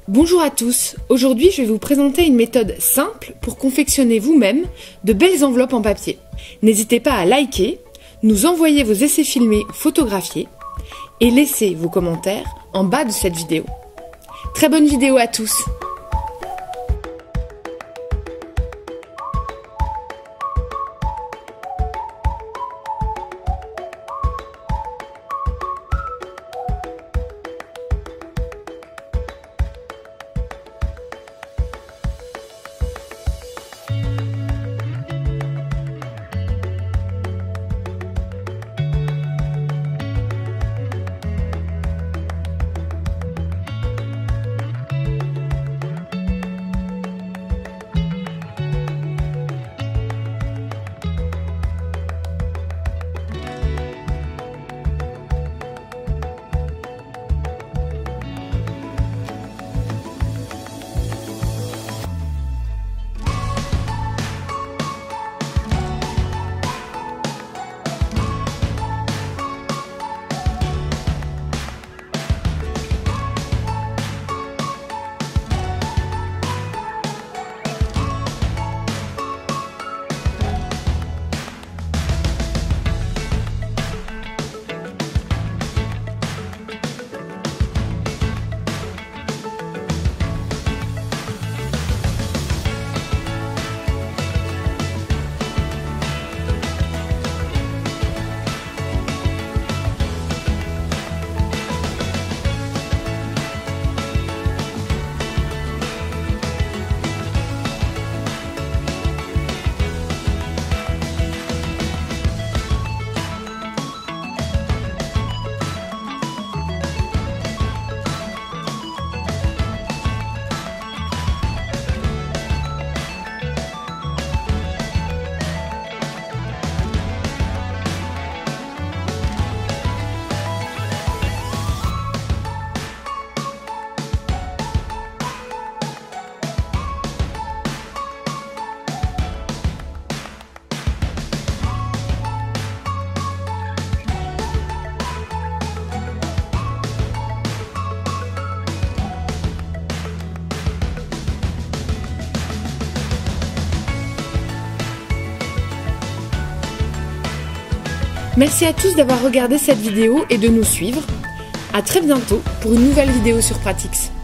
Bonjour à tous, aujourd'hui je vais vous présenter une méthode simple pour confectionner vous-même de belles enveloppes en papier. N'hésitez pas à liker, nous envoyer vos essais filmés ou photographiés et laisser vos commentaires en bas de cette vidéo. Très bonne vidéo à tous! Merci à tous d'avoir regardé cette vidéo et de nous suivre. À très bientôt pour une nouvelle vidéo sur Pratix.